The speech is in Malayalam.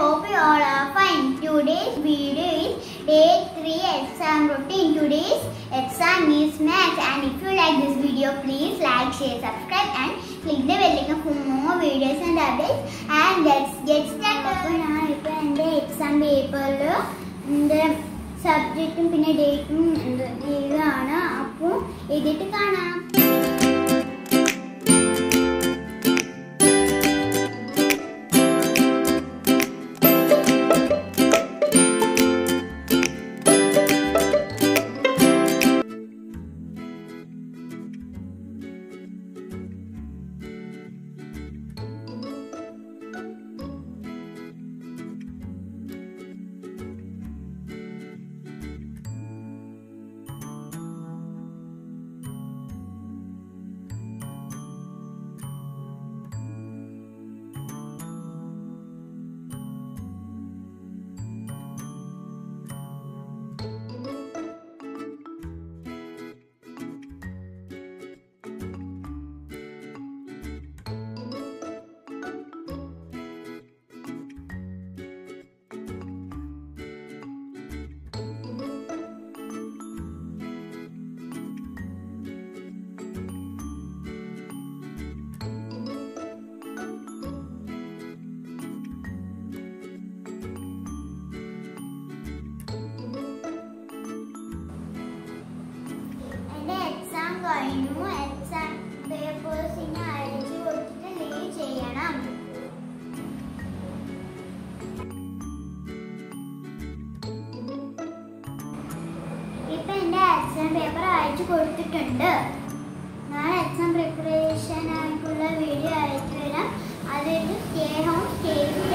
hope you all are fine. Today's video is day 3 exam routine. Today's exam is maths, and if you like this video, please like, share, subscribe and click the bell icon for more videos and updates. And let's get started. Now the exam paper the subject and date ആണ് അപ്പോൾ എഴുതിയിട്ട് കാണാം. എക്സാം പേപ്പേഴ്സിനെ അയച്ചു കൊടുത്തിട്ട് ലീവ് ചെയ്യണം. ഇപ്പൊ എന്റെ എക്സാം പേപ്പർ അയച്ചു കൊടുത്തിട്ടുണ്ട്. ഞാൻ എക്സാം പ്രിപ്പറേഷൻ ആയിട്ടുള്ള വീഡിയോ അയച്ചു തരാം. അതായത് സ്റ്റേ ഹോം സ്റ്റേ